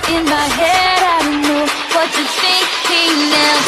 in my head. I don't know what you're thinking now.